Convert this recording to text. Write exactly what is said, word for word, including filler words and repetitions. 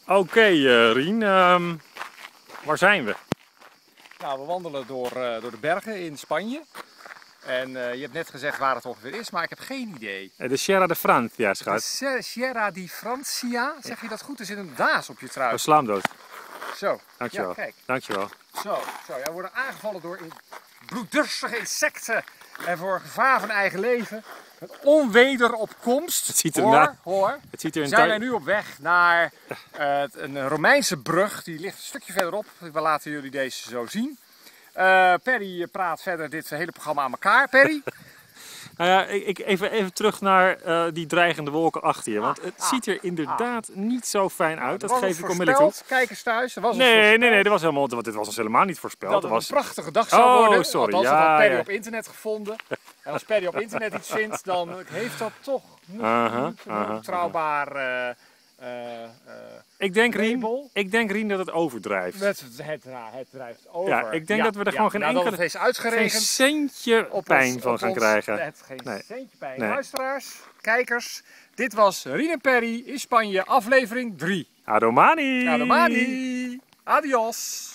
Oké, okay, uh, Rien, um, waar zijn we? Nou, we wandelen door, uh, door de bergen in Spanje. En uh, je hebt net gezegd waar het ongeveer is, maar ik heb geen idee. De Sierra de Francia, schat. De Sierra di Francia, zeg je dat goed? Er zit een daas op je trui. Oh, slaamdood. Zo. Dankjewel. Ja, kijk. Dankjewel. Zo, zo. Ja, we worden aangevallen door bloeddorstige insecten en voor gevaar van eigen leven. Met onweder op komst. Het ziet er hoor, na... hoor. Het ziet er in zijn wij nu op weg naar uh, een Romeinse brug. Die ligt een stukje verderop. We laten jullie deze zo zien. Uh, Perry praat verder dit hele programma aan elkaar. Perry? Nou ja, ik, even, even terug naar uh, die dreigende wolken achter je. Want het ah, ziet er inderdaad ah. niet zo fijn uit. Dat geef ik onmiddellijk toe. Kijkers thuis. Was nee, nee, nee, dat was helemaal, dit was helemaal niet voorspeld. Dat het was... een prachtige dag zou worden. Oh, sorry. Althans, ja, dat had Perry ja. op internet gevonden. En als Perry op internet iets vindt, dan heeft dat toch niet, uh-huh, niet een uh-huh, betrouwbaar... Uh, uh, uh, ik, denk, Rien, ik denk, Rien, dat het overdrijft. Het, het, het drijft over. Ja, ik denk ja, dat we er ja, gewoon geen nou, enkele... Het is uitgeregend. Geen centje op pijn ons, van gaan ons, krijgen. Het, geen nee. centje pijn. Nee. Luisteraars, kijkers, dit was Rien en Perry in Spanje, aflevering drie. Adomani! Adomani! Adios!